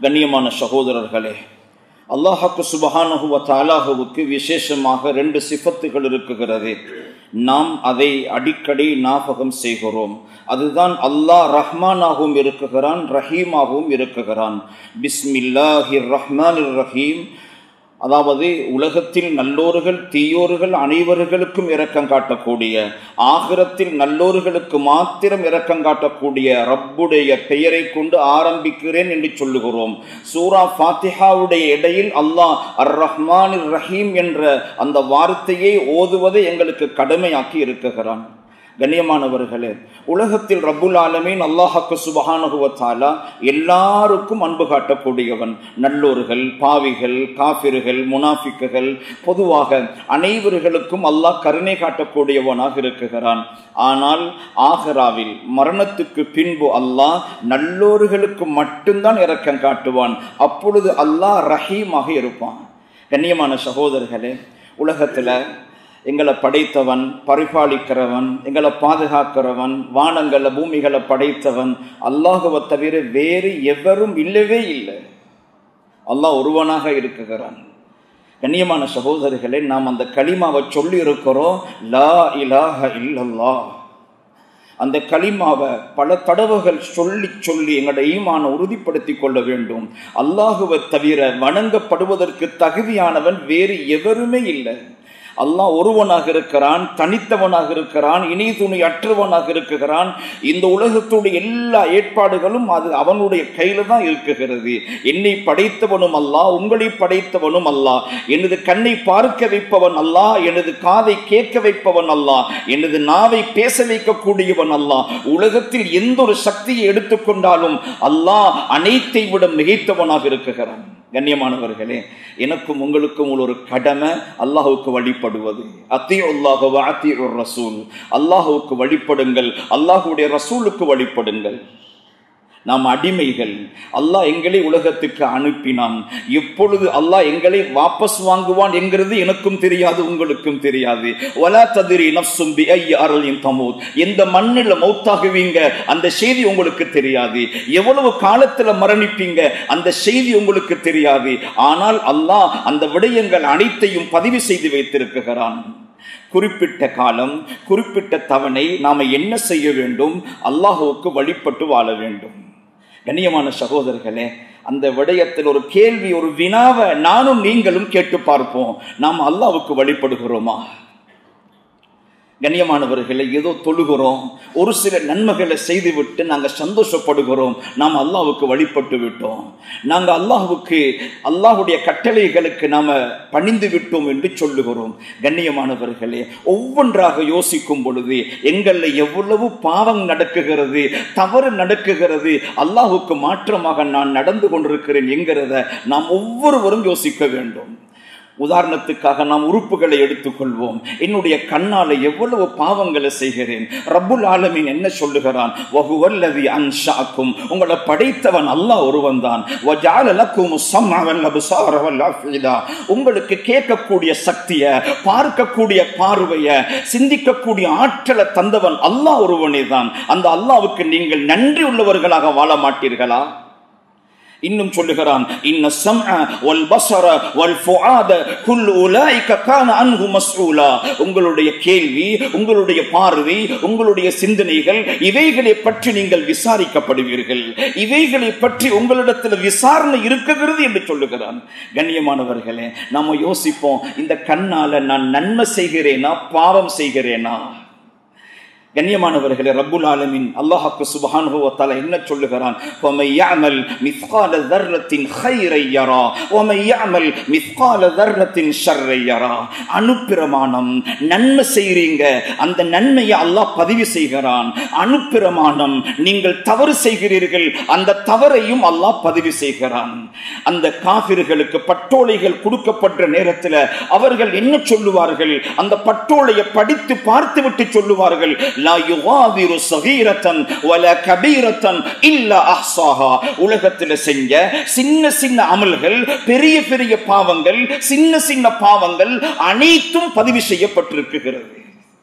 கண்ணியமான சகோதரர்களே, அல்லாஹ்வுக்கு சுப்ஹானஹு வ தஆலாவுக்கு விசேஷமாக 2 சிஃபத்துகள் இருக்குகிறது. நாம் அதை அடிக்கடி ஞாபகம் செய்கிறோம். அதுதான் அல்லாஹ் ரஹ்மானாகவும் இருக்குகிறான், ரஹீமாகவும் இருக்குகிறான். பிஸ்மில்லாஹிர் ரஹ்மானிர் ரஹீம். அதாவது உலகத்தில் நல்லோர்கள் தீயோர்கள் அனைவர்களுக்கும் இரக்கம் காட்டக்கூடிய, ஆகிரத்தில் நல்லோர்களுக்கு மாத்திரம் இரக்கம் காட்டக்கூடிய ரப்புடைய பெயரை கொண்டு ஆரம்பிக்கிறேன் என்று சொல்லுகிறோம். சூரா ஃபாத்திஹாவுடைய இடையில் அல்லாஹ் அர் ரஹ்மானிர் ரஹீம் என்ற அந்த வார்த்தையை ஓதுவதை எங்களுக்கு கடமையாக்கி இருக்குகிறான். கண்ணியமானவர்களே, உலகத்தில் ரப்புல் ஆலமீன் அல்லாஹ்வுக்கு சுப்ஹானஹு வ தஆலா எல்லாருக்கும் அன்பு காட்டக்கூடியவன். நல்லோர்கள், பாவிகள், காஃபிர்கள், முனாஃபிக்குகள், பொதுவாக அனைவர்களுக்கும் அல்லாஹ் கருணை காட்டக்கூடியவனாக இருக்குகிறான். ஆனால் ஆகிராவில் மரணத்துக்கு பின்பு அல்லாஹ் நல்லோர்களுக்கு மட்டும்தான் இரக்கம் காட்டுவான். அப்பொழுது அல்லாஹ் ரஹீமாக இருப்பான். கண்ணியமான சகோதரர்களே, உலகத்தில் எங்களை படைத்தவன், பரிபாலிக்கிறவன், எங்களை பாதுகாக்கிறவன், வானங்களை பூமிகளை படைத்தவன் அல்லாஹுவை தவிர வேறு எவரும் இல்லவே இல்லை. அல்லாஹ் ஒருவனாக இருக்குகிறான். கண்ணியமான சகோதரர்களே, நாம் அந்த கலிமாவை சொல்லி இருக்கிறோம், லா இலாஹ இல்லல்லாஹ். அந்த கலிமாவை பல தடவைகள் சொல்லி எங்களுடைய ஈமானை உறுதிப்படுத்தி கொள்ள வேண்டும். அல்லாஹுவை தவிர வணங்கப்படுவதற்கு தகுதியானவன் வேறு எவருமே இல்லை. அல்லாஹ் ஒருவனாக இருக்கிறான், தனித்தவனாக இருக்கிறான், இணை துணை அற்றவனாக இருக்கிறான். இந்த உலகத்துடைய எல்லா ஏற்பாடுகளும் அது அவனுடைய கையில தான் இருக்குகிறது. என்னை படைத்தவனும் அல்லாஹ், உங்களை படைத்தவனும் அல்லாஹ், எனது கண்ணை பார்க்க வைப்பவன் அல்லாஹ், எனது காதை கேட்க வைப்பவன் அல்லாஹ், எனது நாவை பேச வைக்கக்கூடியவன் அல்லாஹ். உலகத்தில் எந்த ஒரு சக்தியை எடுத்துக்கொண்டாலும் அல்லாஹ் அனைத்தை விட மிகைத்தவனாக இருக்கிறான். கண்ணியமானவர்களே, எனக்கும் உங்களுக்கும் ஒரு கடமை அல்லாஹுக்கு வழிபடுவது. அத்தீஉல்லாஹ வ அத்தீஉர் ரசூல். அல்லாஹுக்கு வழிபடுங்கள், அல்லாஹுடைய ரசூலுக்கு வழிபடுங்கள். நாம் அடிமைகள். அல்லாஹ் எங்களை உலகத்துக்கு அனுப்பினான். எப்பொழுது அல்லாஹ் எங்களை வாபஸ் வாங்குவான் என்கிறது எனக்கும் தெரியாது, உங்களுக்கும் தெரியாது. வலா தத்ரி நஃப்ஸும் பிஅய்யி அர்லின் தமூத். எந்த மண்ணில் மௌத்தாகுவீங்க அந்த செய்தி உங்களுக்கு தெரியாது. எவ்வளவு காலத்தில் மரணிப்பீங்க அந்த செய்தி உங்களுக்கு தெரியாது. ஆனால் அல்லாஹ் அந்த விடயங்கள் அனைத்தையும் பதிவு செய்து வைத்திருக்கிறான். குறிப்பிட்ட காலம், குறிப்பிட்ட தவணை நாம என்ன செய்ய வேண்டும்? அல்லாஹுவுக்கு வழிபட்டு வாழ வேண்டும். கண்ணியமான சகோதரர்களே, அந்த விடயத்தில் ஒரு கேள்வி, ஒரு வினாவை நானும் நீங்களும் கேட்டு பார்ப்போம். நாம் அல்லாஹ்வுக்கு வழிபடுகிறோமா? கண்ணியமானவர்களை, ஏதோ தொழுகிறோம், ஒரு சில நன்மைகளை செய்துவிட்டு நாங்கள் சந்தோஷப்படுகிறோம், நாம் அல்லாஹ்வுக்கு வழிபட்டு விட்டோம், நாங்கள் அல்லாஹ்வுடைய கட்டளைகளுக்கு நாம் பணிந்து விட்டோம் என்று சொல்லுகிறோம். கண்ணியமானவர்களே, ஒவ்வொன்றாக யோசிக்கும் பொழுது எங்களில் எவ்வளவு பாவம் நடக்குகிறது, தவறு நடக்குகிறது, அல்லாஹ்வுக்கு மாற்றமாக நான் நடந்து கொண்டிருக்கிறேன் என்கிறத நாம் ஒவ்வொருவரும் யோசிக்க வேண்டும். உதாரணத்துக்காக நாம் உறுப்புகளை எடுத்துக்கொள்வோம். என்னுடைய கண்ணால எவ்வளவு பாவங்களை செய்கிறேன். ரப்புல் ஆலமீன் என்ன சொல்லுகிறான்? வஹுவல்லதி அன்ஷாக்கும். உங்களை படைத்தவன் அல்லாஹ் ஒருவன் தான். வஜஅல லக்குமுஸ் ஸம்அ வல் அப்ஸார வல் அஃஇதா. உங்களுக்கு கேட்கக்கூடிய சக்தியை, பார்க்கக்கூடிய பார்வையை, சிந்திக்கக்கூடிய ஆற்றலை தந்தவன் அல்லாஹ் ஒருவனே தான். அந்த அல்லாஹ்வுக்கு நீங்கள் நன்றி உள்ளவர்களாக வாழ மாட்டீர்களா? இன்னும் சொல்லுகிறான், இன்ன ஸம்அ வல் பஸர வல் ஃபுஆத குல்லு உலாயிக கான அன்ஹு மஸ்ஊலா. உங்களுடைய கேள்வி, உங்களுடைய பார்வை, உங்களுடைய சிந்தனைகள், இவைகளை பற்றி நீங்கள் விசாரிக்கப்படுவீர்கள். இவைகளை பற்றி உங்களிடத்தில் விசாரணை இருக்கிறது என்று சொல்லுகிறான். கண்ணியமானவர்களே, நாம யோசிப்போம், இந்த கண்ணால நான் நன்மை செய்கிறேனா பாவம் செய்கிறேனா? கண்ணியமானவர்களே, ரப்புல் ஆலமீன் அல்லாஹ்வுக்கு சுப்ஹானஹு வ தஆலா என்ன சொல்லுகிறான்? வமை யஅமல் மிஸ்கால தர்ரத்தின் கைரை யரா வமை யஅமல் மிஸ்கால தர்ரத்தின் ஷர்ரை யரா. அனுப்பிரமாணம், நன்மை செய்றீங்க, அந்த நன்மையை அல்லாஹ் பதிவு செய்கிறான். அனுப்பிரமாணம், நீங்கள் தவறு செய்கிறீர்கள், அந்த தவறையும் அல்லாஹ் பதிவு செய்கிறான். அந்த காஃபிர்களுக்கு பட்டோலைகள் கொடுக்கப்பட்ட நேரத்தில் அவர்கள் என்ன சொல்லுவார்கள்? அந்த பட்டோலையை படித்து பார்த்துவிட்டு சொல்லுவார்கள், லா யுகாதிரு ஸகீரத்தன் வலா கபீரத்தன் இல்லா அஹ்ஸாஹா. உலகத்தில் செஞ்ச சின்ன சின்ன அமல்கள், பெரிய பெரிய பாவங்கள், சின்ன சின்ன பாவங்கள் அனைத்தும் பதிவு செய்யப்பட்டிருக்கிறது.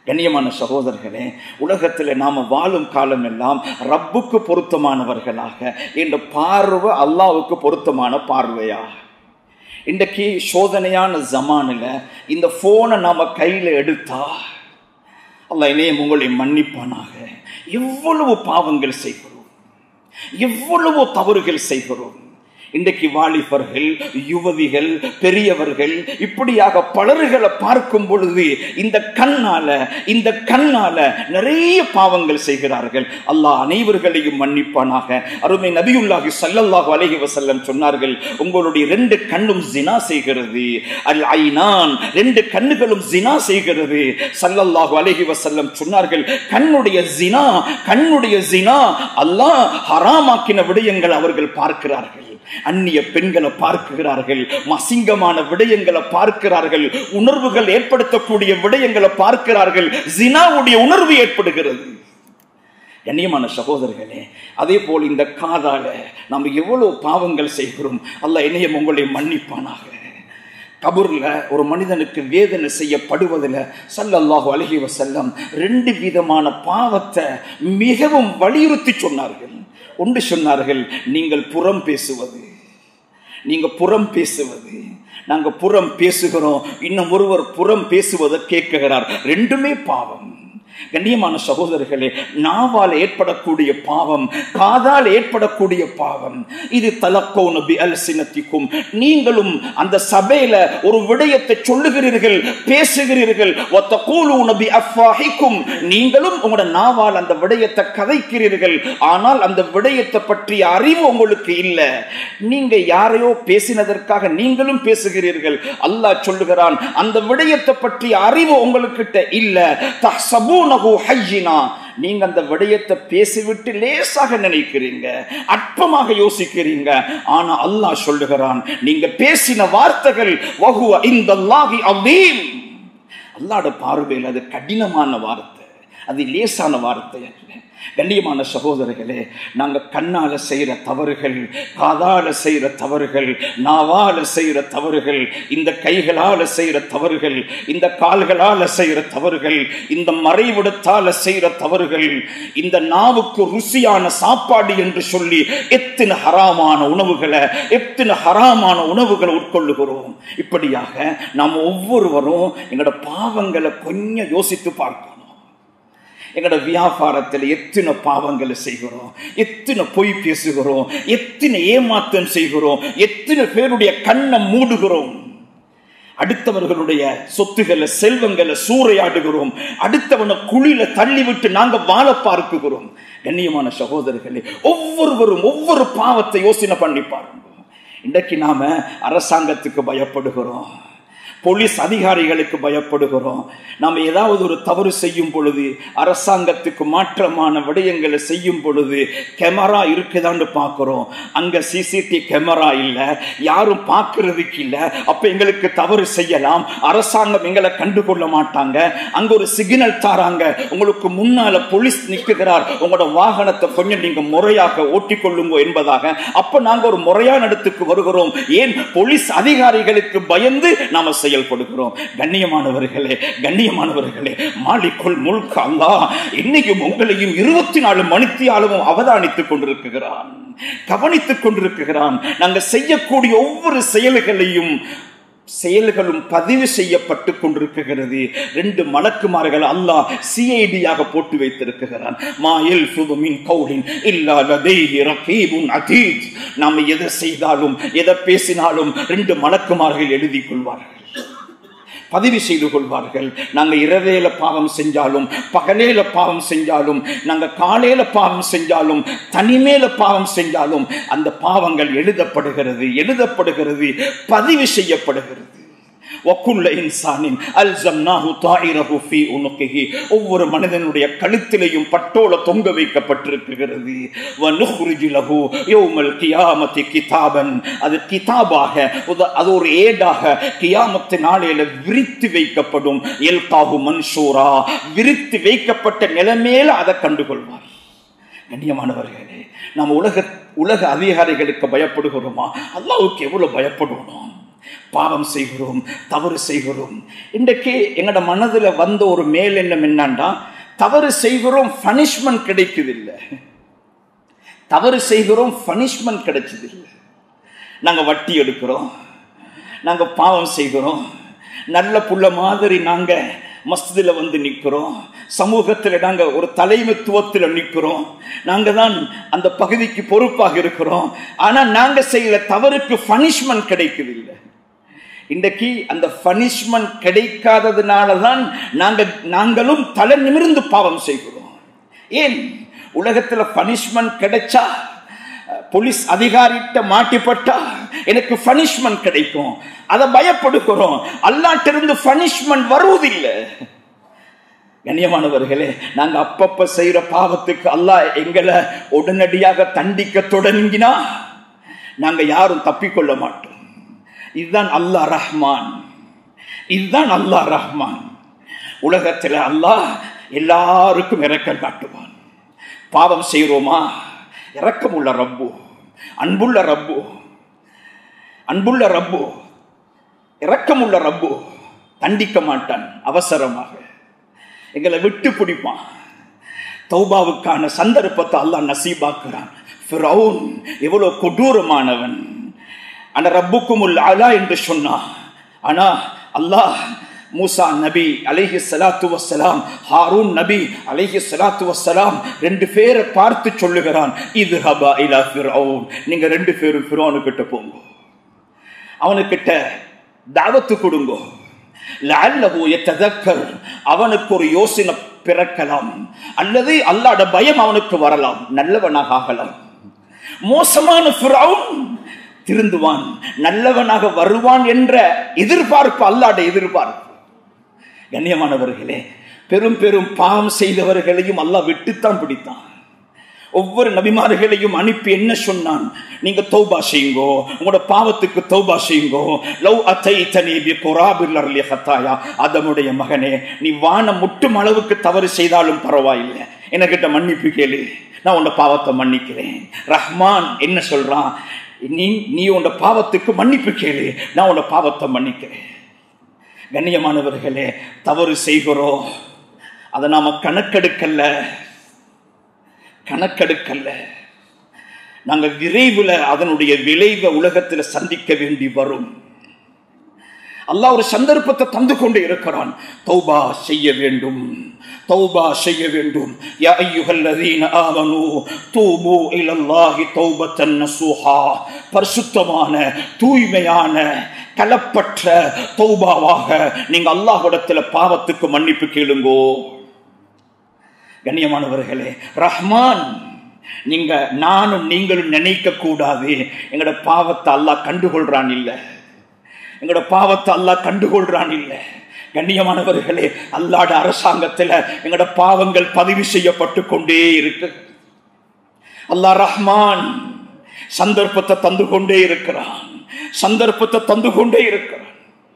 கண்ணியமான சகோதரர்களே, உலகத்தில் நாம வாழும் காலம் எல்லாம் ரப்புக்கு பொருத்தமானவர்களாக, இந்த பார்வை அல்லாஹ்வுக்கு பொருத்தமான பார்வையா? இன்றைக்கு சோதனையான ஜமானில் இந்த போனை நாம கையில எடுத்தா அல்லாஹ் என்னையும் உங்களை மன்னிப்பானாக. எவ்வளவு பாவங்கள் செய்கிறோம், எவ்வளவு தவறுகள் செய்கிறோம். இன்றைக்கு வாலிபர்கள், யுவதிகள், பெரியவர்கள் இப்படியாக பலர்களை பார்க்கும் பொழுது இந்த கண்ணால நிறைய பாவங்கள் செய்கிறார்கள். அல்லாஹ் அனைவர்களையும் மன்னிப்பானாக. அருமை நபியுல்லாஹி ஸல்லல்லாஹு அலைஹி வஸல்லம் சொன்னார்கள், உங்களுடைய 2 கண்ணும் ஜினா செய்கிறது. அல் ஐனான், 2 கண்ணுகளும் ஜினா செய்கிறது. ஸல்லல்லாஹு அலைஹி வஸல்லம் சொன்னார்கள், கண்ணுடைய ஜினா அல்லாஹ் ஹராமாக்கின விடயங்கள் அவர்கள் பார்க்கிறார்கள். அந்நிய பெண்களை பார்க்கிறார்கள், அசிங்கமான விடயங்களை பார்க்கிறார்கள், உணர்வுகள் ஏற்படுத்தக்கூடிய விடயங்களை பார்க்கிறார்கள். ஜினாவுடைய உணர்வு ஏற்படுகிறது. கண்ணியமான சகோதரர்களே, அதே போல் இந்த காதால நாம் எவ்வளவு பாவங்கள் செய்கிறோம். அல்லாஹ் என்னையும் உங்களை மன்னிப்பானாக. கபூர்ல ஒரு மனிதனுக்கு வேதனை செய்யப்படுவதில் ஸல்லல்லாஹு அலைஹி வஸல்லம் 2 விதமான பாவத்தை மிகவும் வலியுறுத்தி சொன்னார்கள். ஒன்று சொன்னார்கள், நீங்கள் புறம் பேசுவது. நாங்க புறம் பேசுகிறோம், இன்னும் ஒருவர் புறம் பேசுவதை கேட்கிறார். 2மே பாவம். கண்ணியமான சகோதரர்களே, நாவால் ஏற்படக்கூடிய பாவம், காதால் ஏற்படக்கூடிய பாவம். இது தலக்கௌன பி அல்சினத்திக்கும். நீங்களும் அந்த சபையில ஒரு விடயத்தை சொல்லுகிறீர்கள், பேசுகிறீர்கள். வத்தகூலூன பி அஃவாஹிக்கும். நீங்களும் உங்களோட நாவால் அந்த விடயத்தை கதைக்கிறீர்கள். ஆனால் அந்த விடயத்தை பற்றிய அறிவு உங்களுக்கு இல்லை. நீங்க யாரையோ பேசினதற்காக நீங்களும் பேசுகிறீர்கள். அல்லாஹ் சொல்லுகிறான், அந்த விடயத்தை பற்றிய அறிவு உங்களுக்கிட்ட இல்ல. தஹ்சபூ நீங்க அந்த விடயத்தை பேசிவிட்டு லேசாக நினைக்கிறீங்க, அற்பமாக யோசிக்கிறீங்க. ஆனா அல்லாஹ் சொல்லுகிறான், நீங்க பேசின வார்த்தைகள் வஹுவ இன்தல்லாஹி அதீம். அல்லாஹ்வுடைய பார்வையில் அது கடினமான வார்த்தை, அது லேசான வார்த்தை அல்ல. கண்ணியமான சகோதரர்களே, நாங்க கண்ணால செய்யற தவறுகள், காதால செய்யற தவறுகள், நாவால செய்யற தவறுகள், இந்த கைகளால செய்யற தவறுகள், இந்த கால்களால செய்யற தவறுகள், இந்த மறைவிடத்தால செய்யற தவறுகள், இந்த நாவுக்கு ருசியான சாப்பாடு என்று சொல்லி எத்தனை ஹராமான உணவுகளை உட்கொள்ளுகிறோம். இப்படியாக நாம் ஒவ்வொருவரும் எங்களோட பாவங்களை கொஞ்சம் யோசித்து பார்க்கணும். எங்களோட வியாபாரத்தில் எத்தனை பாவங்களை செய்கிறோம், எத்தனை பொய் பேசுகிறோம், எத்தனை ஏமாற்றம் செய்கிறோம், எத்தனை பேருடைய கண்ணை மூடுகிறோம், அடுத்தவர்களுடைய சொத்துக்களை செல்வங்களை சூறையாடுகிறோம், அடுத்தவனை குழியில தள்ளிவிட்டு நாங்க வாழ பார்க்குகிறோம். கண்ணியமான சகோதரர்களே, ஒவ்வொருவரும் ஒவ்வொரு பாவத்தை யோசனை பண்ணி பாருங்க. இன்றைக்கு நாம அரசாங்கத்துக்கு பயப்படுகிறோம், போலீஸ் அதிகாரிகளுக்கு பயப்படுகிறோம். நாம் ஏதாவது ஒரு தவறு செய்யும் பொழுது, அரசாங்கத்துக்கு மாற்றமான விடயங்களை செய்யும் பொழுது கேமரா இருக்குதான்னு பார்க்கிறோம். அங்க சிசிடிவி கேமரா இல்ல, யாரும் பார்க்கறதுக்கு இல்ல. அப்ப எங்களுக்கு தவறு செய்யலாம், அரசாங்கம் எங்களை கண்டுகொள்ள மாட்டாங்க. அங்க ஒரு சிக்னல் தாராங்க, உங்களுக்கு முன்னால போலீஸ் நிற்கிறார், உங்களோட வாகனத்தை கொஞ்சம் நீங்க முறையாக ஓட்டிக்கொள்ளுங்க என்பதாக. அப்ப நாங்க ஒரு முறையான இடத்துக்கு வருகிறோம். ஏன்? போலீஸ் அதிகாரிகளுக்கு பயந்து நாம செயல்படுகிறோம். கண்ணியமானவர்களே, மாலிக்குல் முல்க் அல்லாஹ் இன்னைக்கும் உங்களையும் 24 மணித்தியாலும் அவதானித்துக் கொண்டிருக்கிறான், கவனித்துக் கொண்டிருக்கிறான். நாங்கள் செய்யக்கூடிய ஒவ்வொரு செயல்களும் பதிவு செய்யப்பட்டு கொண்டிருக்கிறது. 2 மலக்குமார்கள் அல்லாஹ் சிஐடியாக போட்டு வைத்திருக்கிறான். நாம் எதை செய்தாலும் எதை பேசினாலும் 2 மலக்குமார்கள் எழுதி கொள்வார்கள், பதிவு செய்து கொள்வார்கள். நாங்கள் இரவேல பாவம் செஞ்சாலும், பகலேல பாவம் செஞ்சாலும், நாங்கள் காலையில பாவம் செஞ்சாலும், தனிமேல பாவம் செஞ்சாலும் அந்த பாவங்கள் எழுதப்படுகிறது, பதிவு செய்யப்படுகிறது. ஒவ்வொரு மனிதனுடைய கழுத்திலையும் பட்டோல தொங்க வைக்கப்பட்டிருக்கிறது. அது கிதாபாக, அது ஒரு ஏடாக கியாமத்து நாளையில விரித்து வைக்கப்படும். மன்சூரா, விரித்து வைக்கப்பட்ட நிலைமையில அதை கண்டுகொள்வார். கண்ணியமானவர்களே, நாம் உலக அதிகாரிகளுக்கு பயப்படுகிறோமா? அல்லாஹ்வுக்கு எவ்வளவு பயப்படுவோம். பாவம் செய்கிறோம், தவறு செய்கிறோம். இன்றைக்கு எங்களோட மனதில் வந்த ஒரு மேல் எண்ணம் என்னன்னா, தவறு செய்கிறோம், பனிஷ்மெண்ட் கிடைக்குதில்லை. தவறு செய்கிறோம், பனிஷ்மெண்ட் கிடைச்சதில்லை. நாங்கள் வட்டி எடுக்கிறோம், நாங்கள் பாவம் செய்கிறோம், நல்ல புள்ள மாதிரி நாங்கள் மஸ்ஜிதில் வந்து நிற்கிறோம், சமூகத்தில் நாங்கள் ஒரு தலைமைத்துவத்தில் நிற்கிறோம், நாங்கள் தான் அந்த பகுதிக்கு பொறுப்பாக இருக்கிறோம். ஆனால் நாங்கள் செய்கிற தவறுக்கு பனிஷ்மெண்ட் கிடைக்குதில்லை. இன்றைக்கு அந்த பனிஷ்மெண்ட் கிடைக்காததுனால தான் நாங்களும் தலை நிமிர்ந்து பாவம் செய்கிறோம். ஏன்? உலகத்தில் பனிஷ்மெண்ட் கிடைச்சா, போலீஸ் அதிகாரிட்ட மாட்டிப்பட்டா எனக்கு பனிஷ்மெண்ட் கிடைக்கும், அதை பயப்படுகிறோம். அல்லாஹ்விடமிருந்து பனிஷ்மெண்ட் வருவதில்லை. கண்ணியமானவர்களே, நாங்கள் அப்பப்ப செய்யற பாவத்துக்கு அல்லாஹ் எங்களை உடனடியாக தண்டிக்க தொடங்கினா நாங்க யாரும் தப்பிக்கொள்ள மாட்டோம். இதுதான் அல்லாஹ் ரஹ்மான், இதுதான் அல்லாஹ் ரஹ்மான். உலகத்தில் அல்லாஹ் எல்லாருக்கும் இரக்கம் காட்டுவான். பாவம் செய்கிறோமா, இரக்கமுள்ள ரப்பு, அன்புள்ள ரப்பு, அன்புள்ள ரப்பு, இரக்கமுள்ள ரப்பு தண்டிக்க மாட்டான். அவசரமாக எங்களை விட்டு பிடிப்பான். தௌபாவுக்கான சந்தர்ப்பத்தை அல்லாஹ் நசீபாக்குறான். ஃபிரௌன் எவ்வளவு கொடூரமானவன், ஆனா ரப்புக்குமுல் அலா என்று சொன்னான். ஆனா அல்லாஹ் மூசா நபி அலைஹி ஸலாத்து வஸ்ஸலாம், ஹாரூன் நபி அலைஹி ஸலாத்து வஸ்ஸலாம் ரெண்டு பேரை பார்த்து சொல்லுகிறான், இத்ஹபா இலா ஃபிரௌன், நீங்க ரெண்டு பேரும் ஃபிரௌனுக்கிட்ட போங்க, அவனுக்கிட்ட தாவத்து கொடுங்க, லஅல்லஹு யததக்கர், அவனுக்கு ஒரு யோசனை பிறக்கலாம், அல்லது அல்லாஹ்வுட பயம் அவனுக்கு வரலாம், நல்லவனாக ஆகலாம். மோசமான ஃபிரௌன் திருந்துவான், நல்லவனாக வருவான் என்ற எதிர்பார்ப்பு அல்லாஹ்வுடைய எதிர்பார்ப்பு. கண்ணியமானவர்களே, பெரும் பெரும் பாவம் செய்தவர்களையும் அல்லாஹ் விட்டுத்தான் பிடித்தான். ஒவ்வொரு நபிமார்களையும் அனுப்பி என்ன சொன்னான்? நீங்க தௌபா செய்யுங்கோ, உங்களோட பாவத்துக்கு தௌபா செய்யுங்கோ. லவ் அதைதனி பிகுராபில் அர்லி ஹதாயா, ஆதமுடைய மகனே, நீ வானம் முட்டும் அளவுக்கு தவறு செய்தாலும் பரவாயில்லை, என்கிட்ட மன்னிப்பு கேளு, நான் உன்னோட பாவத்தை மன்னிக்கிறேன். ரஹ்மான் என்ன சொல்றான்? நீ உன்னோட பாவத்துக்கு மன்னிப்பு கேளு, நான் உன்னோட பாவத்தை மன்னிக்கிறேன். கண்ணியமானவர்களே, தவறு செய்கிறோம், அதை நாம கணக்கெடுக்கல்ல, நாங்கள் விரைவில் அதனுடைய விளைவை உலகத்தில் சந்திக்க வேண்டி வரும். அல்லாஹ் ஒரு சந்தர்ப்பத்தை தந்து கொண்டு இருக்கிறான். தௌபா செய்ய வேண்டும், தௌபா செய்ய வேண்டும். யா அய்யுஹல்லதீன ஆமனூ தூபு இலல்லாஹி தௌபத்தன் நஸூஹா, பரிசுத்தமான தூய்மையான கலப்பற்ற தௌபாவாக நீங்க அல்லாஹ்விடத்தில் பாவத்துக்கு மன்னிப்பு கேளுங்கோ. கண்ணியமானவர்களே, ரஹ்மான் நீங்க நானும் நீங்களும் நினைக்க கூடாது எங்களோட பாவத்தை அல்லாஹ் கண்டுகொள்றான் இல்ல, எங்களோட பாவத்தை அல்லாஹ் கண்டுகொள்றான் இல்ல. கண்ணியமானவர்களே, அல்லாஹ்வுட அரசாங்கத்தில் எங்களோட பாவங்கள் பதிவு செய்யப்பட்டு கொண்டே இருக்கு. அல்லாஹ் ரஹ்மான் சந்தர்ப்பத்தை தந்து கொண்டே இருக்கிறான், சந்தர்ப்பத்தை தந்து கொண்டே இருக்கிறான்.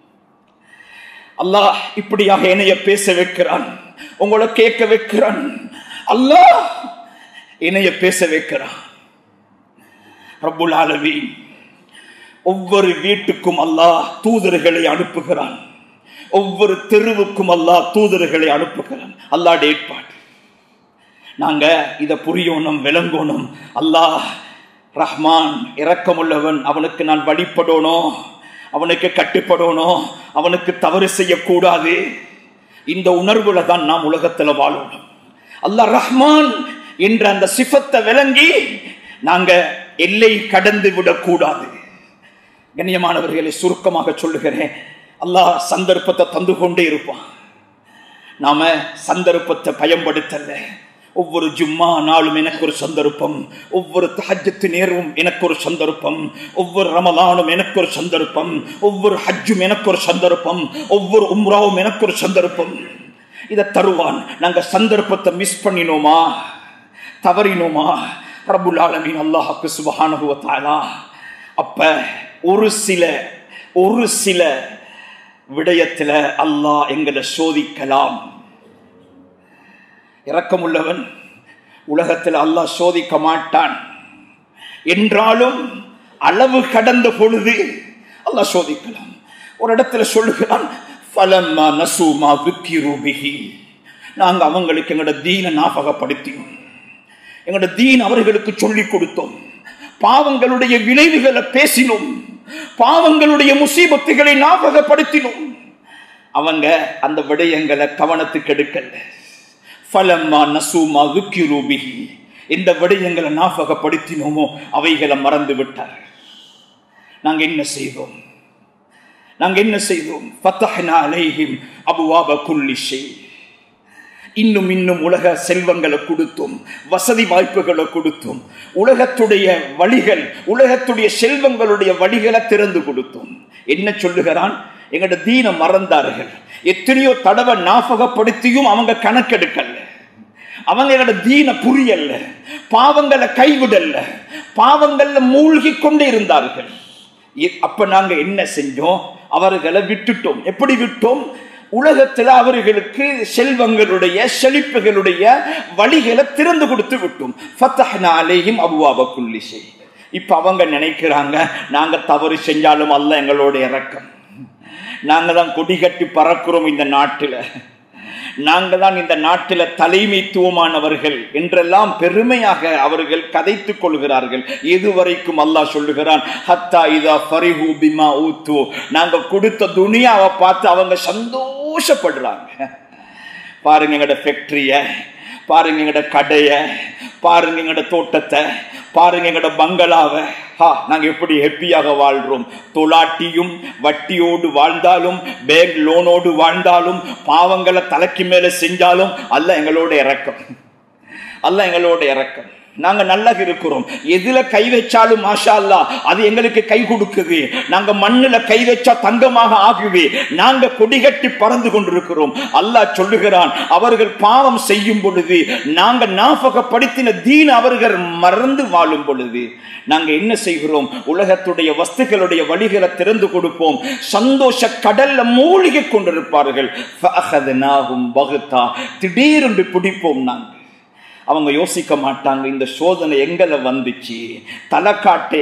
அல்லாஹ் இப்படியாக என்னைய பேச வைக்கிறான், உங்களை கேட்க வைக்கிறான். அல்லாஹ் என்னைய பேச வைக்கிறான். ரப்புல் ஆலமீன் ஒவ்வொரு வீட்டுக்கும் அல்லாஹ் தூதர்களை அனுப்புகிறான், ஒவ்வொரு தெருவுக்கும் அல்லாஹ் தூதர்களை அனுப்புகிறான். அல்லாஹ்வுடைய ஏற்பாடு. நாங்க இதை புரியணும், விளங்கணும். அல்லாஹ் ரஹ்மான் இரக்கமுள்ளவன், அவனுக்கு நான் வழிபடணும், அவனுக்கு கட்டுப்படணும், அவனுக்கு தவறு செய்யக்கூடாது. இந்த உணர்வுல தான் நாம் உலகத்தில் வாழணும். அல்லாஹ் ரஹ்மான் என்ற அந்த சிஃபத்தை விளங்கி நாங்க எல்லை கடந்து விடக்கூடாது. கண்ணியமானவர்களை, சுருக்கமாக சொல்லுகிறேன், அல்லாஹ் சந்தர்ப்பத்தை தந்து கொண்டே இருப்பான். நாம சந்தர்ப்பத்தை பயன்படுத்தல. ஒவ்வொரு ஜும்மா நாளும் எனக்கு ஒரு சந்தர்ப்பம், ஒவ்வொரு தஹஜ்ஜத் நேரமும் எனக்கு ஒரு சந்தர்ப்பம், ஒவ்வொரு ரமலானும் எனக்கு ஒரு சந்தர்ப்பம், ஒவ்வொரு ஹஜ்ஜும் எனக்கு ஒரு சந்தர்ப்பம், ஒவ்வொரு உம்ராவும் எனக்கு ஒரு சந்தர்ப்பம். இதை தருவான். நாங்க சந்தர்ப்பத்தை மிஸ் பண்ணினோமா, தவறினோமா, ரப்புல் ஆலமீன் அல்லாஹ்வுக்கு சுப்ஹானஹு வ தஆலா அப்ப ஒரு சில விடயத்துல அல்லாஹ் எங்களை சோதிக்கலாம். இரக்கமுள்ளவன், உலகத்தில் அல்லாஹ் சோதிக்க மாட்டான். என்றாலும் அளவு கடந்த பொழுது அல்லாஹ் சோதிக்கலாம். ஒரு இடத்துல சொல்லுகிறான், ஃபலம்மா நஸூமா ذுக்கிரு பிஹி, நாங்க அவங்களுக்கு எங்களோட தீனை ஞாபகப்படுத்தினோம், எங்களோட தீன் அவர்களுக்கு சொல்லிக் கொடுத்தோம், பாவங்களுடைய விளைவுகளை பேசினோம், பாவங்களுடைய முசீபத்துகளை ஞாபகப்படுத்தினோம். அவங்க அந்த விடயங்களை கவனத்துக்கு எடுக்கல. ஃபலம்மா நஸூமா ذுக்கிரு பிஹி, இந்த விடயங்களை ஞாபகப்படுத்தினோமோ அவைகளை மறந்து விட்டார்கள். நாங்க என்ன செய்தோம்? ஃபதஹ்னா அலைஹிம் அபுவாப குல்லி ஷை, இன்னும் உலக செல்வங்களை கொடுத்தோம், வசதி வாய்ப்புகளை கொடுத்தோம், உலகத்துடைய வழிகள், உலகத்துடைய செல்வங்களுடைய வழிகளை திறந்து கொடுத்தோம். என்ன சொல்லுகிறான்? எங்கட தீன மறந்தார்கள். எத்தனையோ தடவை ஞாபகப்படுத்தியும் அவங்க கணக்கெடுக்கல, அவங்க எங்கட தீன புரியல, பாவங்களை கைவிடல, பாவங்கள்ல மூழ்கி கொண்டே இருந்தார்கள். அப்ப நாங்க என்ன செஞ்சோம்? அவர்களை விட்டுட்டோம். எப்படி விட்டோம்? உலகத்தில் அவர்களுக்கு செல்வங்களுடைய செழிப்புகளுடைய வழிகளை திறந்து கொடுத்து விட்டோம். ஃபதஹ்னா அலைஹிம் அபுவாப குல்லி ஷை. இப்ப அவங்க நினைக்கிறாங்க, நாங்க தவறு செஞ்சாலும் அல்லாஹ் எங்களோட இரக்கம், நாங்க தான் கொடி கட்டி பறக்கிறோம் இந்த நாட்டில, நாங்க தான் இந்த நாட்டில தலைமைத்துவமானவர்கள் என்றெல்லாம் பெருமையாக அவர்கள் கதைத்துக் கொள்கிறார்கள். எதுவரைக்கும் அல்லாஹ் சொல்லுகிறான், ஹத்தா இதா ஃபரிஹு பிமா ஊது, நாங்க கொடுத்த துனியாவை பார்த்து அவங்க சந்தோஷப்படுறாங்க. பாருங்க எங்கட ஃபேக்டரிய, பாருங்க எங்கட கடைய, பாருங்க எங்கட தோட்டத்தை, பாருங்க எங்கட பங்களாவை, நாங்க எப்படி ஹெப்பியாக வாழ்றோம். தொலாட்டியும் வட்டியோடு வாழ்ந்தாலும், பேங்க் லோனோடு வாழ்ந்தாலும், பாவங்களை தலைக்கு மேல செஞ்சாலும் அல்லாஹ் எங்களோட இரக்கம், அல்லாஹ் எங்களோட இரக்கம். நாங்க நல்லா இருக்கிறோம். எதுல கை வச்சாலும் மாஷா அல்லாஹ் அது எங்களுக்கு கை கொடுக்குது. நாங்க மண்ணுல கை வச்சா தங்கமாக ஆகுவே. நாங்க கொடிகட்டி பறந்து கொண்டிருக்கிறோம். அல்லாஹ் சொல்லுகிறான், அவர்கள் பாவம் செய்யும் பொழுது, நாங்க ஞாபகப்படுத்தின தீன் அவர்கள் மறந்து வாழும் பொழுது நாங்க என்ன செய்கிறோம்? உலகத்துடைய வஸ்துக்களுடைய வழிகளை திறந்து கொடுப்போம். சந்தோஷ கடல்ல மூழ்கி கொண்டிருப்பார்கள். திடீரென்று பிடிப்போம். நாங்க அவங்க யோசிக்க மாட்டாங்க, இந்த சோதனை எங்களை வந்துச்சு, தலை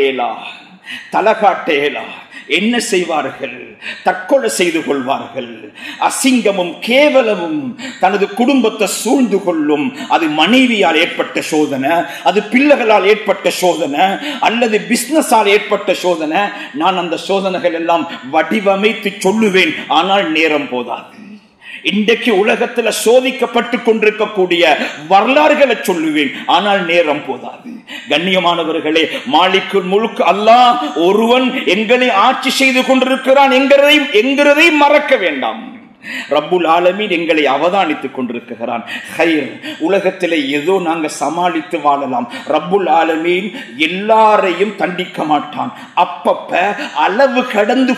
காட்டேலா என்ன செய்வார்கள்? தற்கொலை செய்து கொள்வார்கள். அசிங்கமும் கேவலமும் தனது குடும்பத்தை சூழ்ந்து கொள்ளும். அது மனைவியால் ஏற்பட்ட சோதனை, அது பிள்ளைகளால் ஏற்பட்ட சோதனை, அல்லது பிசினஸால் ஏற்பட்ட சோதனை. நான் அந்த சோதனைகள் எல்லாம் வடிவமைத்து சொல்லுவேன், ஆனால் நேரம் போதாது. இன்றைக்கு உலகத்தில் சோதிக்கப்பட்டு கொண்டிருக்கக்கூடிய வரலாறுகளை சொல்லுவேன், ஆனால் நேரம் போதாது. கண்ணியமானவர்களே, மாலிக்குல் முல்க் அல்லாஹ் ஒருவன் எங்களை ஆட்சி செய்து கொண்டிருக்கிறான் என்கிறதை மறக்க வேண்டாம். ரப்புல் ஆலமீன் எங்களை அவதானித்துக் கொண்டிருக்கிறான். ஹைர், உலகத்தில் ஏதோ நாங்க சமாளித்து வாழலாம். ரப்புல் ஆலமீன் எல்லாரையும் தண்டிக்க மாட்டான். அப்பப்ப அளவு கடந்து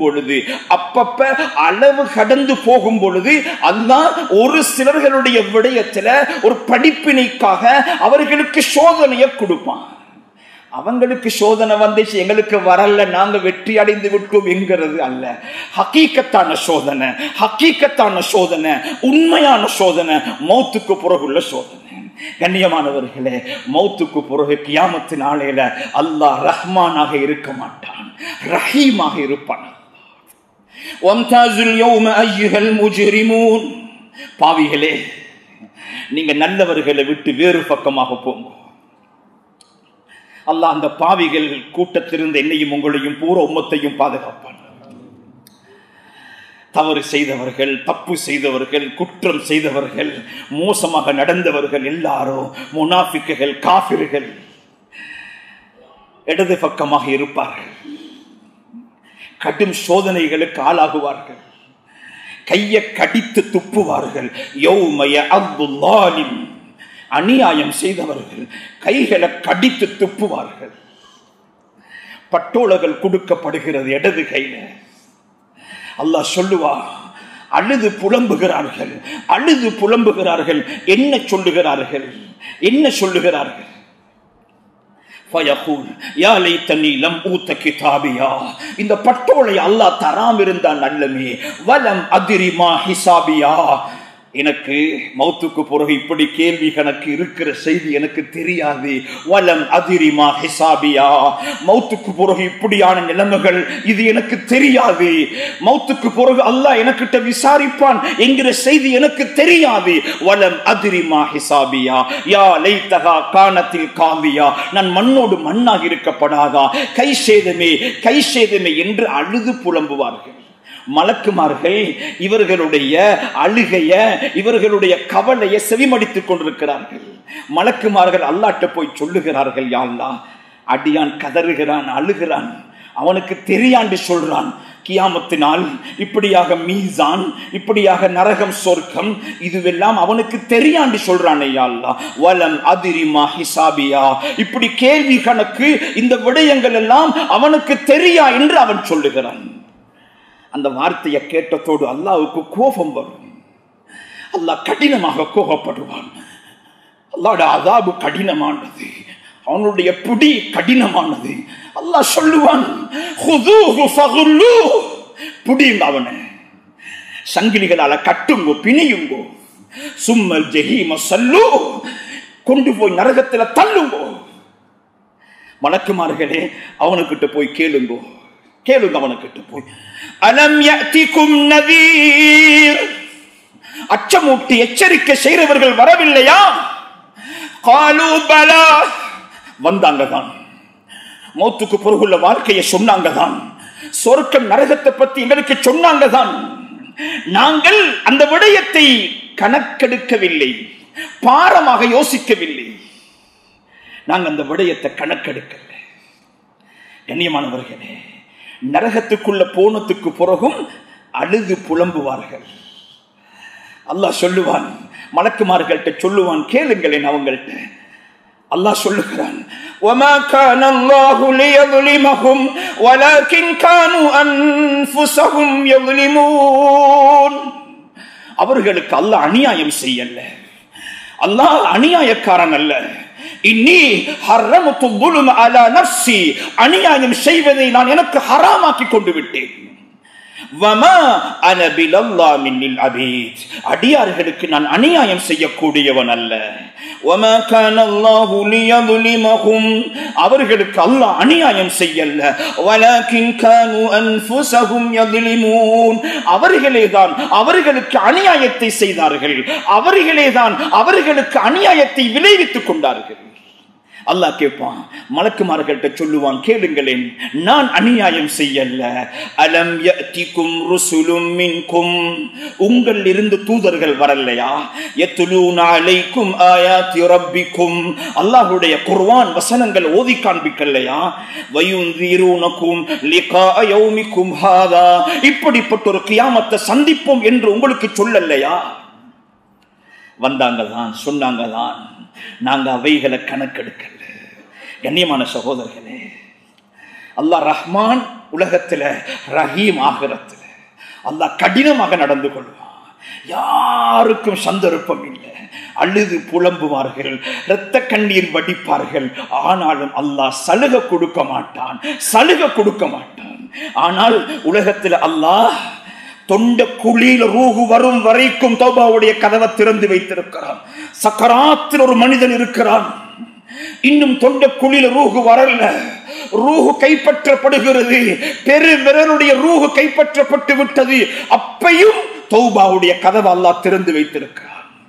போகும் பொழுது அல்லாஹ் ஒரு சிலர்களுடைய விடயத்தில் ஒரு படிப்பினைக்காக அவர்களுக்கு சோதனையை கொடுப்பான். அவங்களுக்கு சோதனை வந்துச்சு, எங்களுக்கு வரல, நாங்க வெற்றி அடைந்து விட்டோம் என்கிறது அல்ல. ஹக்கீக்கத்தான சோதனை, உண்மையான சோதனை மௌத்துக்கு பிறகுள்ள சோதனை. கண்ணியமானவர்களே, மௌத்துக்கு பிறகு கியாமத்து நாளையில அல்லாஹ் ரஹ்மானாக இருக்க மாட்டான், ரஹீமாக இருப்பான். பாவிகளே, நீங்க நல்லவர்களை விட்டு வேறு பக்கமாக போங்க. அல்லாஹ் அந்த பாவிகள் கூட்டத்திலிருந்து என்னையும் உங்களையும் பூரா உம்மத்தையும் பாதுகாப்பான். தவறு செய்தவர்கள், தப்பு செய்தவர்கள், குற்றம் செய்தவர்கள், மோசமாக நடந்தவர்கள் எல்லாரும் முனாஃபிக்குகள், காஃபிர்கள் இடது பக்கமாக இருப்பார்கள். கடும் சோதனைகளுக்கு ஆளாகுவார்கள். கையை கடித்து துப்புவார்கள். யௌமய அப்துல்லாலிம், அநியாயம் செய்தவர்கள் கைகளை கடித்து துப்புவார்கள். பட்டோலகள் கொடுக்கப்படுகிறது இடது கையில. அல்லாஹ் சொல்லுவா, அழுது புலம்புகிறார்கள். என்ன சொல்லுகிறார்கள்? இந்த பட்டோலை அல்லாஹ் தராம் இருந்தான் நல்லமே. வலம் அதிரிமா ஹிசாபியா, எனக்கு மௌத்துக்கு பிறகு இப்படி கேள்வி கணக்கு இருக்கிற செய்தி எனக்கு தெரியாது. வலம் அதிரிமா ஹிசாபியா, மௌத்துக்கு பிறகு இப்படியான நிலைமைகள் இது எனக்கு தெரியாது. மௌத்துக்கு பிறகு அல்லாஹ் எனக்கிட்ட விசாரிப்பான் என்கிற செய்தி எனக்கு தெரியாது. வலம் அதிரிமா ஹிசாபியா யா லைத்தஹா கானத்தில் காவியா, நான் மண்ணோடு மண்ணாக இருக்கப்படாதா, கை சேதமே கை சேதமே என்று அழுது புலம்புவார்கள். மலக்குமார்கள் இவர்களுடைய அழுகைய, இவர்களுடைய கவலையை செவிமடித்துக் கொண்டிருக்கிறார்கள். மலக்குமார்கள் அல்லாஹ்ட்ட போய் சொல்லுகிறார்கள், யா அல்லாஹ், அடியான் கதறுகிறான், அழுகிறான், அவனுக்கு தெரியாண்டு சொல்றான், கியாமத்தினால் இப்படியாக மீசான், இப்படியாக நரகம் சொர்க்கம், இதுவெல்லாம் அவனுக்கு தெரியாண்டு சொல்றானே யா அல்லாஹ். வலம் அதிரிமா ஹிசாபியா, இப்படி கேள்வி கணக்கு இந்த விடயங்கள் எல்லாம் அவனுக்கு தெரியா என்று அவன் சொல்லுகிறான். அந்த வார்த்தையை கேட்டதோடு அல்லாஹ்வுக்கு கோபம் வரும். அல்லாஹ் கடினமாக கோபப்படுவான். அல்லாஹ்வுடைய அஸாபு கடினமானது, அவனுடைய பிடி கடினமானது. அல்லாஹ் சொல்லுவான், ஹுதூஹு ஃபகுல்லூ, பிடிங்க அவனை, சங்கிலிகளால கட்டுங்கோ, பிணியுங்கோ, சும்மல் ஜஹீம ஸல்லூ, கொண்டு போய் நரகத்தில் தள்ளுங்கோ. மலக்குமார்களே, அவனுக்கிட்ட போய் கேளுங்கோ, கேளுங்க அவனுக்கிட்ட போய், அலம் யஅதிகும் நதீர், அச்சமூட்டி எச்சரிக்கை செய்றவர்கள் வரவில்லையா? காலூ பலா, வந்தாங்க தான், மௌத்துக்கு பிறகுள்ள வாழ்க்கையை சொன்னாங்க தான், சொர்க்கம் நரகத்தை பத்தி எங்களுக்கு சொன்னாங்க தான். நாங்கள் அந்த விடயத்தை கணக்கெடுக்கவில்லை, பாரமாக யோசிக்கவில்லை, நாங்கள் அந்த விடயத்தை கணக்கெடுக்கல. கண்ணியமானவர்களே, நரகத்துக்குள்ள போனதுக்கு பிறகும் அழுது புலம்புவார்கள். அல்லாஹ் சொல்லுவான், மலக்குமார்கள்ட்ட சொல்லுவான், கேளுங்களேன் அவங்கள்ட்ட. அல்லாஹ் சொல்லுகிறான், وَمَا كَانَ اللَّهُ لِيَظْلِمَهُمْ وَلَكِنْ كَانُوا أَنفُسَهُمْ يَظْلِمُونَ. அவர்களுக்கு அல்லாஹ் அநியாயம் செய்யல, அல்லாஹ் அநியாயக்காரன் அல்ல. இன்னி ஹர்ரமது ظுல்ம அலா நஃப்ஸி, அநியாயம் செய்வதை நான் எனக்கு ஹராமாக்கி கொண்டு விட்டேன். வமா அன பிலல்லாமினில் அபீத், அடியார்களுக்கு நான் அநியாயம் செய்யக்கூடியவன் அல்ல. வமா கானல்லாஹு லியظ்லிமஹும், அவர்களுக்கு அல்லாஹ் அநியாயம் செய்யல. வலக்கின் கானூ அன்ஃபுஸஹும் யظ்லிமூன், அவர்களேதான் அவர்களுக்கு அநியாயத்தை செய்தார்கள், அவர்களேதான் அவர்களுக்கு அநியாயத்தை விளைவித்துக் கொண்டார்கள். அல்லாஹ் கேட்பான், மலக்குமார்கள்ட்ட சொல்லுவான், கேளுங்களேன், நான் அநியாயம் செய்யல. அலம் யஅதிகும் ருசுலும் மின்கும், உங்கள் இருந்து தூதர்கள் வரலையா? யத்லூன அலைக்கும் ஆயாத்தி ரப்பிக்கும், அல்லாஹ்வுடைய குர்ஆன் வசனங்கள் ஓதி காண்பிக்கலையா? வயுன்திரூனகும் லிகா யௌமிக்கும் ஹாதா, இப்படிப்பட்ட ஒரு கியாமத்தை சந்திப்போம் என்று உங்களுக்கு சொல்லலையா? வந்தாங்க தான், சொன்னாங்க தான், நாங்க அவைகளை கணக்கெடுக்கல. கண்ணியமான சகோதரர்களே, அல்லாஹ் ரஹ்மான் உலகத்துல, ரஹீம் ஆகிரத்துல. அல்லாஹ் கடினமாக நடந்து கொள்வான், யாருக்கும் சந்தர்ப்பம் இல்லை. அழுது புலம்புவார்கள், இரத்த கண்ணீர் வடிப்பார்கள். ஆனாலும் அல்லாஹ் சலுகை கொடுக்க மாட்டான், சலுகை கொடுக்க மாட்டான். ஆனால் உலகத்துல அல்லாஹ் தொண்ட குழியில ரூஹு வரும் வரைக்கும் தௌபாவுடைய கதவை திறந்து வைத்திருக்கிறான். சக்கராத்தில் ஒரு மனிதன் இருக்கிறான், இன்னும் தொண்ட குழியில ரூஹு வரல, ரூஹு கைப்பற்றப்படுகிறது, பெரு விரலுடைய ரூஹு கைப்பற்றப்பட்டு விட்டது. அப்பையும் தௌபாவுடைய கதவை அல்லாஹ் திறந்து வைத்திருக்கிறான்.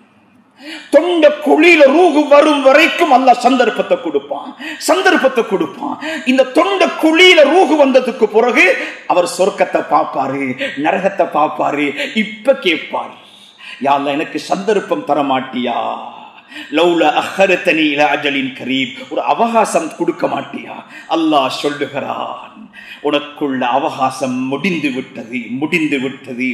தொண்ட குழியில ரூஹு வரும் வரைக்கும் அல்லாஹ் சந்தர்ப்பத்தை கொடுப்பான், சந்தர்ப்பத்தை கொடுப்பான். இந்த தொண்ட குழியில ரூஹு வந்ததுக்கு பிறகு அவர் சொர்க்கத்தை பார்ப்பாரு, நரகத்தை பார்ப்பாரு. இப்ப கேட்பார், யா அல்லாஹ், எனக்கு சந்தர்ப்பம் தர மாட்டியா? லௌலா அஹ்ரதனி இலா அஜலின் கரீப், ஒரு அவகாசம் கொடுக்க மாட்டியா? அல்லாஹ் சொல்லுகிறான், உனக்குள்ள அவகாசம் முடிந்து விட்டது, முடிந்து விட்டது.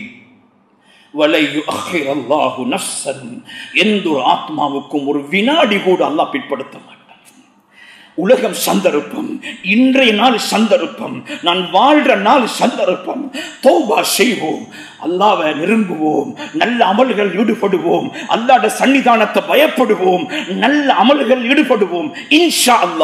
எந்த ஒரு ஆத்மாவுக்கும் ஒரு வினாடி கூட அல்லாஹ் பிற்படுத்த மாட்டான். உலகம் சந்தர்ப்பம், இன்றைய நாள் சந்தர்ப்பம், நான் வாழ்ற நாள் சந்தர்ப்பம். தௌபா செய்வோம், அல்லாஹ்வை நெருங்குவோம், நல்ல அமல்கள் ஈடுபடுவோம், அல்லாஹ்வுடைய சன்னிதானத்தை பயப்படுவோம், நல்ல அமல்கள் ஈடுபடுவோம். இன்ஷா அல்லாஹ்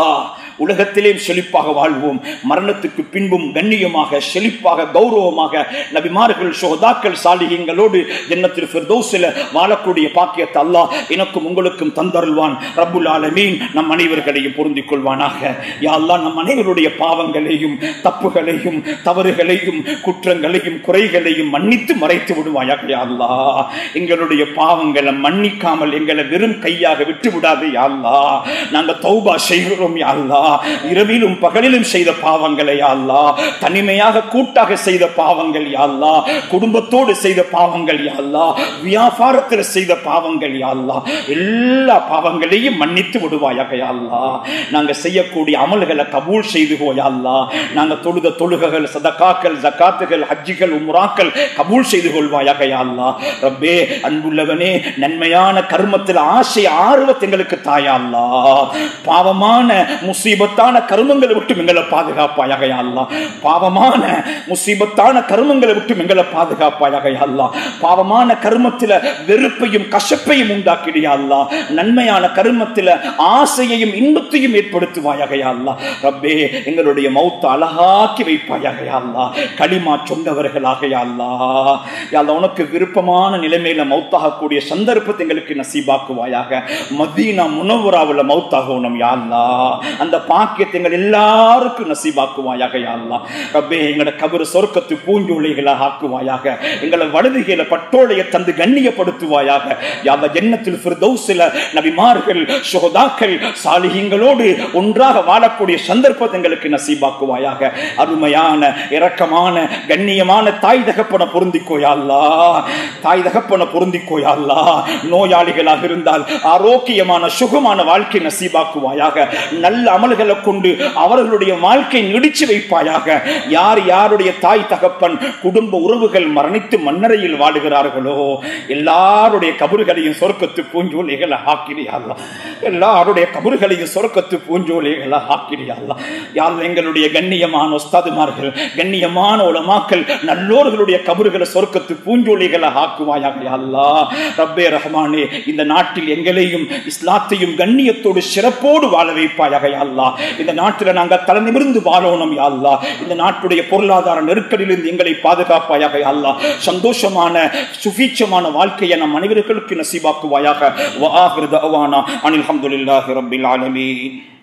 உலகத்திலே செழிப்பாக வாழ்வோம், மரணத்துக்கு பின்பும் கண்ணியமாக செழிப்பாக கௌரவமாக நபிமார்கள் சுஹதாக்கள் சாலிஹீன்களோடு ஜன்னத்துல் ஃபிர்தௌஸில் வாழக்கூடிய பாக்கியத்தை அல்லாஹ் எனக்கும் உங்களுக்கும் தந்தருள்வான். ரப்புல் ஆலமீன் நம் அனைவர்களையும் பொருந்திக் கொள்வானாக. யா அல்லாஹ் நம் அனைவருடைய பாவங்களையும் தப்புகளையும் தவறுகளையும் குற்றங்களையும் குறைகளையும் மன்னித்து மறைத்து விடுவாயாக. யா அல்லாஹ் எங்களுடைய பாவங்களை மன்னிக்காமல் எங்களை வெறும் கையாக விட்டு விடாது. யா அல்லாஹ் நாங்கள் தௌபா செய்கிறோம். யா அல்லாஹ் இரவிலும் பகலிலும் செய்த பாவங்களை யா அல்லாஹ், தனிமையாக கூட்டாக செய்த பாவங்கள் யா அல்லாஹ், குடும்பத்தோடு செய்த பாவங்கள் யா அல்லாஹ், வியாபாரத்தில் செய்த பாவங்கள் யா அல்லாஹ், எல்லா பாவங்களையும் மன்னித்து விடுவாயாக. யா அல்லாஹ் நாங்கள் செய்யக்கூடிய அமல்களை கபூல் செய்துகோ. யா அல்லாஹ் நாங்கள் தொழுத தொழுகைகள் சதகாக்கள் ஜகாத்துகள் ஹஜ்ஜிகள் உம்ராக்கள் கபூல் செய்து கொள்வாயாக. யா அல்லாஹ் ரப்பே அன்புள்ளவனே, நன்மையான கர்மத்தில் ஆசை ஆர்வத்தை எங்களுக்கு தாயா அல்லாஹ், பாவமான முசீபத்தான கர்மங்களை விட்டு எங்களை பாதுகாப்பாயாக. யா அல்லாஹ் பாவமான முசீபத்தான கர்மங்களை விட்டு எங்களை பாதுகாப்பாயாக. யா அல்லாஹ் பாவமான கர்மத்தில் வெறுப்பையும் கசப்பையும் உண்டாக்கிடியா அல்லாஹ், நன்மையான கர்மத்தில் ஆசையையும் இன்பத்தையும் ஏற்படுத்துவாயாக. யா அல்லாஹ் ரப்பே எங்களுடைய மௌத்தை அழகாக்கி வைப்பாயாக. யா அல்லாஹ் களிமா சொன்னவர்களாக. யா அல்லாஹ் யா அல்லாஹ் உனக்கு விருப்பமான நிலைமையில மௌத்தாகக்கூடிய சந்தர்ப்பத்தை எங்களுக்கு நசீபாக்குவாயாக. மதீனா முனவ்வராவுல மௌத்தாகணும். யா அல்லாஹ் அந்த பாக்கியத்தை எங்கள் எல்லாருக்கும் நசீபாக்குவாயாக. யா அல்லாஹ் ரப்பே எங்களோட கபர் சொர்க்கத்து பூஞ்சோலைகளாக ஆக்குவாயாக. எங்களை வலதுகையில பட்டோலையை தந்து கண்ணியப்படுத்துவாயாக. யா அல்லாஹ் ஜன்னத்துல் ஃபிர்தௌஸில் நபிமார்கள் சுஹதாக்கள் சாலிஹீன்களோடு ஒன்றாக வாழக்கூடிய சந்தர்ப்பத்தை எங்களுக்கு நசீபாக்குவாயாக. அருமையான இரக்கமான கண்ணியமான தாய் தகப்பன பொருந்திக்கோ. யா அல்லாஹ் தாய் தகப்பன பொருந்திக்கோ. யா அல்லாஹ் நோயாளிகளாக இருந்தால் ஆரோக்கியமான சுகமான வாழ்க்கை நசீபாக்குவாயாக. நல்ல அமல்களை கொண்டு அவர்களுடைய வாழ்க்கை நீடிச்சு வைப்பாயாக. யார் யாருடைய தாய் தகப்பன் குடும்ப உறவுகள் மரணித்து மண்ணறையில் வாழுகிறார்களோ எல்லாருடைய கபறுகளையும் சொர்க்கத்து பூஞ்சோலைகளை ஆக்கிடியா அல்லாஹ், எல்லாருடைய கபறுகளையும் சொர்க்கத்து பூஞ்சோலைகளை ஆக்கிடியா அல்லாஹ். யார் எங்களுடைய கண்ணியமான உஸ்தாதுமார்கள் கண்ணியமான உலமாக்கள் நல்லோர்களுடைய கபறுகளை சொர்க்கத்து பூஞ்சோலைகளை ஆக்குவாயாக. யா அல்லாஹ் ரப்பே ரஹ்மானே இந்த நாட்டில் எங்களையும் இஸ்லாத்தையும் கண்ணியத்தோடு சிறப்போடு வாழ வைப்பாயாக. யா அல்லாஹ் இந்த நாட்டில் நாங்கள் தலை நிமிர்ந்து வாழணும். யா அல்லாஹ் இந்த நாட்டுடைய பொருளாதார நெருக்கடியிலிருந்து எங்களை பாதுகாப்பாயாக. யா அல்லாஹ் சந்தோஷமான சுபீட்சமான வாழ்க்கையை நம் அனைவர்களுக்கு நசீபாக்குவாயாக. வ ஆகிரு தஅவானா அனில் ஹம்துலில்லாஹி ரப்பில் ஆலமீன்.